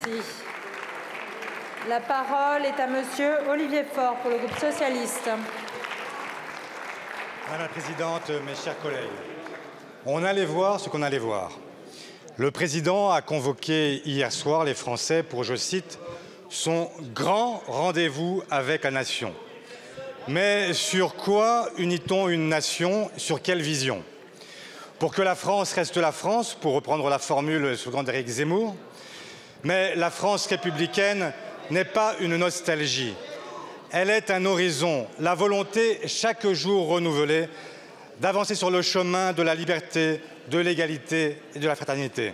Merci. La parole est à Monsieur Olivier Faure pour le groupe socialiste. Madame la Présidente, mes chers collègues, on allait voir ce qu'on allait voir. Le Président a convoqué hier soir les Français pour, je cite, son grand rendez-vous avec la nation. Mais sur quoi unit-on une nation? Sur quelle vision? Pour que la France reste la France, pour reprendre la formule slogan d'Éric Zemmour. Mais la France républicaine n'est pas une nostalgie. Elle est un horizon, la volonté chaque jour renouvelée d'avancer sur le chemin de la liberté, de l'égalité et de la fraternité.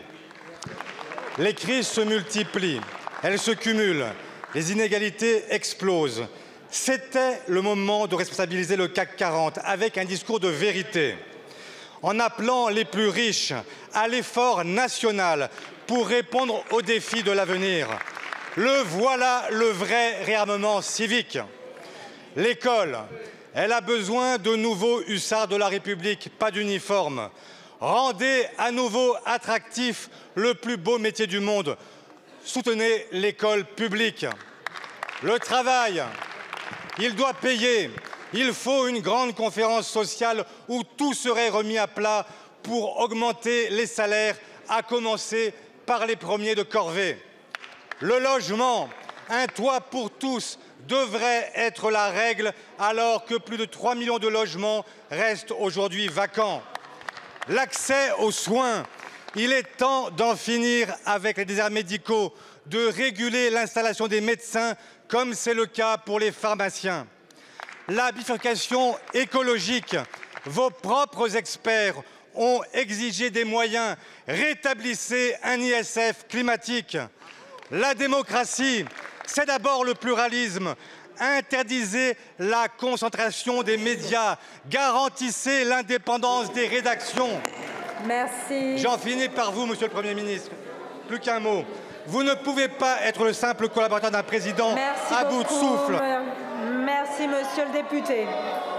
Les crises se multiplient, elles se cumulent, les inégalités explosent. C'était le moment de responsabiliser le CAC 40 avec un discours de vérité, en appelant les plus riches à l'effort national pour répondre aux défis de l'avenir. Voilà le vrai réarmement civique. L'école, elle a besoin de nouveaux hussards de la République, pas d'uniforme. Rendez à nouveau attractif le plus beau métier du monde. Soutenez l'école publique. Le travail, il doit payer. Il faut une grande conférence sociale où tout serait remis à plat pour augmenter les salaires, à commencer par les premiers de corvée. Le logement, un toit pour tous, devrait être la règle alors que plus de 3 millions de logements restent aujourd'hui vacants. L'accès aux soins, il est temps d'en finir avec les déserts médicaux, de réguler l'installation des médecins comme c'est le cas pour les pharmaciens. La bifurcation écologique, vos propres experts ont exigé des moyens. Rétablissez un ISF climatique. La démocratie, c'est d'abord le pluralisme. Interdisez la concentration des médias. Garantissez l'indépendance des rédactions. Merci. J'en finis par vous, Monsieur le Premier ministre. Plus qu'un mot. Vous ne pouvez pas être le simple collaborateur d'un président à bout de souffle. Merci, Monsieur le député.